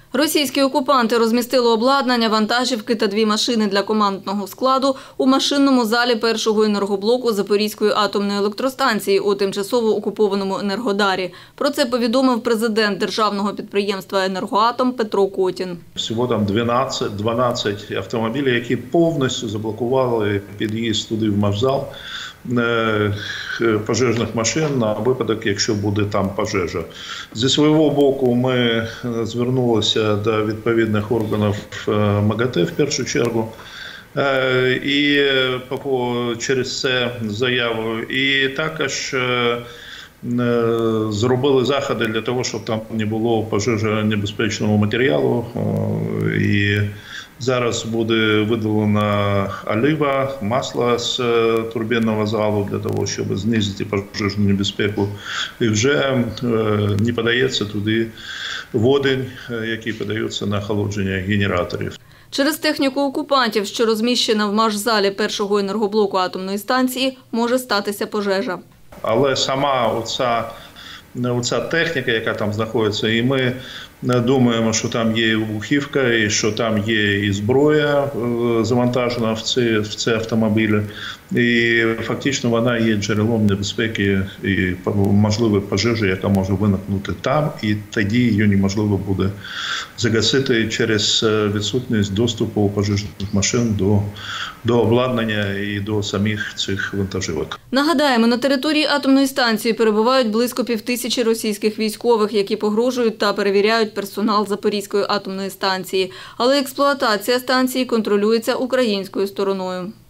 Російські окупанти розмістили обладнання, вантажівки та 2 машини для командного складу у машинному залі першого енергоблоку Запорізької атомної електростанції у тимчасово окупованому Енергодарі. Про це повідомив президент державного підприємства «Енергоатом» Петро Котін. Всього там 12 автомобілів, які повністю заблокували під'їзд туди в машзал пожежних машин на випадок, якщо буде там пожежа. Зі свого боку ми звернулися до відповідних органів МАГАТЕ в першу чергу. І через це заяву. І також зробили заходи для того, щоб там не було пожежонебезпечного матеріалу. І зараз буде видалена олива, масло з турбінного залу для того, щоб знизити пожежну небезпеку. І вже не подається туди водень, який подається на охолодження генераторів. Через техніку окупантів, що розміщена в машзалі першого енергоблоку атомної станції, може статися пожежа. Але сама оця техніка, яка там знаходиться, і ми думаємо, що там є і вибухівка, і що там є і зброя завантажена в ці автомобілі. І фактично вона є джерелом небезпеки і можливої пожежі, яка може виникнути там, і тоді її неможливо буде загасити через відсутність доступу пожежних машин до обладнання і до самих цих вантажівок. Нагадаємо, на території атомної станції перебувають близько 5000 російських військових, які погрожують та перевіряють персонал Запорізької атомної станції. Але експлуатація станції контролюється українською стороною.